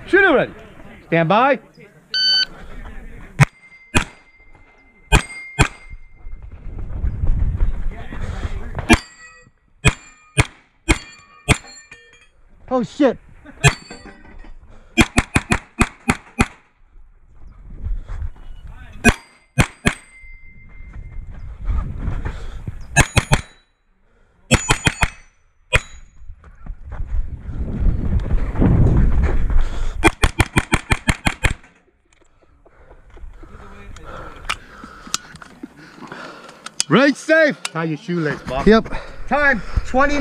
Shoot already. Stand by. Oh shit. Right safe. Tie your shoelace, Bob. Yep. Time 20.